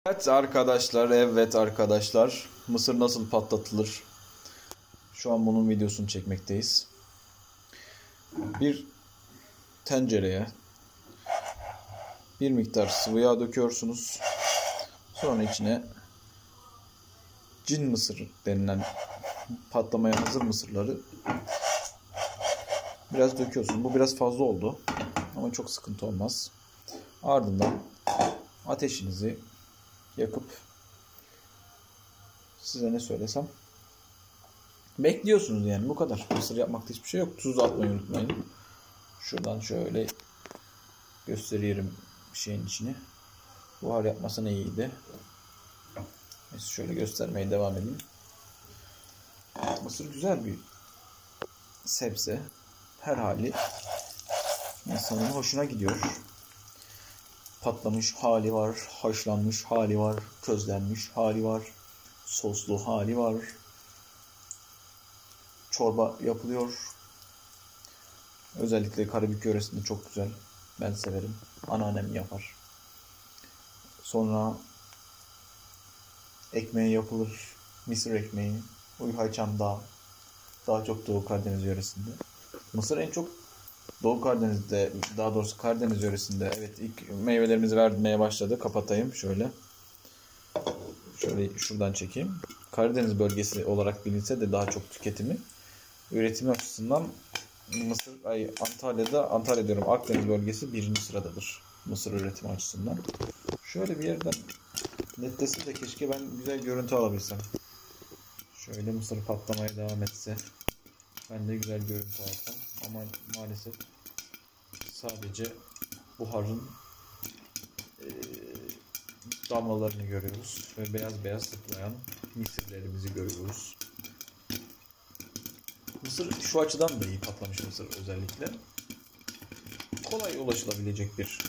Evet arkadaşlar. Mısır nasıl patlatılır? Şu an bunun videosunu çekmekteyiz. Bir tencereye bir miktar sıvı yağ döküyorsunuz. Sonra içine cin mısır denilen patlamaya hazır mısırları biraz döküyorsunuz. Bu biraz fazla oldu ama çok sıkıntı olmaz. Ardından ateşinizi yakıp size ne söylesem bekliyorsunuz, yani bu kadar. Mısır yapmakta hiçbir şey yok. Tuz atmayı unutmayın. Şuradan şöyle gösteriyorum şeyin içini. Buhar yapmasına iyiydi. Neyse şöyle göstermeye devam edeyim. Mısır güzel bir sebze. Her hali insanın hoşuna gidiyor. Patlamış hali var, haşlanmış hali var, közlenmiş hali var, soslu hali var. Çorba yapılıyor. Özellikle Karabük yöresinde çok güzel. Ben severim. Anneannem yapar. Sonra ekmeği yapılır. Mısır ekmeği. Uyhayçam'da. Daha çok Doğu Karadeniz yöresinde. Mısır en çok Doğu Karadeniz'de, daha doğrusu Karadeniz yöresinde. Evet, ilk meyvelerimizi vermeye başladı. Kapatayım şöyle. Şöyle şuradan çekeyim. Karadeniz bölgesi olarak bilinse de daha çok tüketimi, üretimi açısından Mısır, Antalya diyorum, Akdeniz bölgesi birinci sıradadır mısır üretimi açısından. Şöyle bir yerden netlese de keşke ben güzel görüntü alabilsem. Şöyle mısır patlamaya devam etse ben de güzel görüntü alsam, ama maalesef sadece buharın damlalarını görüyoruz ve beyaz beyaz zıplayan mısırlarımızı görüyoruz. Mısır şu açıdan da iyi, patlamış mısır özellikle. Kolay ulaşılabilecek bir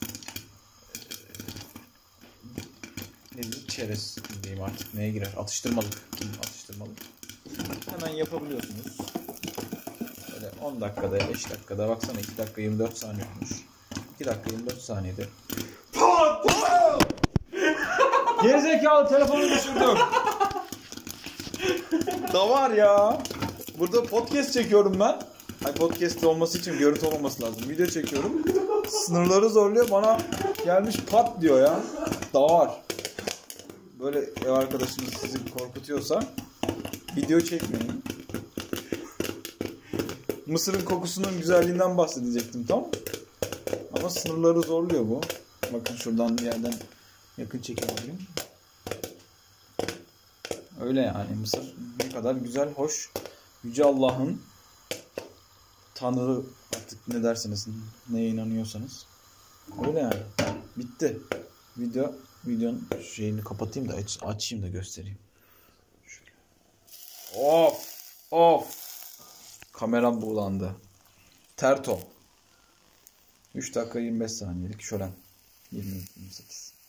çerez diyeyim artık, neye girer? Atıştırmalık. Hemen yapabiliyorsunuz. Böyle 10 dakikada, 5 dakikada, baksana 2 dakika 24 saniye olmuş. 2 dakika 24 saniyede. Gerizekalı, telefonu düşürdüm. Da var ya. Burada podcast çekiyorum ben. Podcast olması için görüntü olmaması lazım. Video çekiyorum. Sınırları zorluyor. Bana gelmiş pat diyor ya. Da var. Böyle ev arkadaşınız sizi korkutuyorsa video çekmeyin. Mısırın kokusunun güzelliğinden bahsedecektim tam. Ama sınırları zorluyor bu. Bakın şuradan bir yerden yakın çekim alayım. Öyle yani, Mısır ne kadar güzel, hoş. Yüce Allah'ın Tanrı, artık ne dersiniz, neye inanıyorsanız. Öyle yani. Bitti. Videonun şeyini kapatayım da açayım da göstereyim. Şöyle. Of. Kameram buğulandı. Terto. 3 dakika 25 saniyelik şölen. 20-28.